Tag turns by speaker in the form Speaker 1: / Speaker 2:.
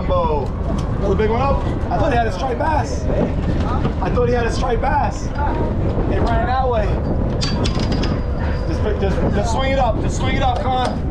Speaker 1: jumbo.
Speaker 2: Another big one up. I thought he had a striped bass. I thought he had a striped bass. It ran that way. Just swing it up. Just swing it up. Come on.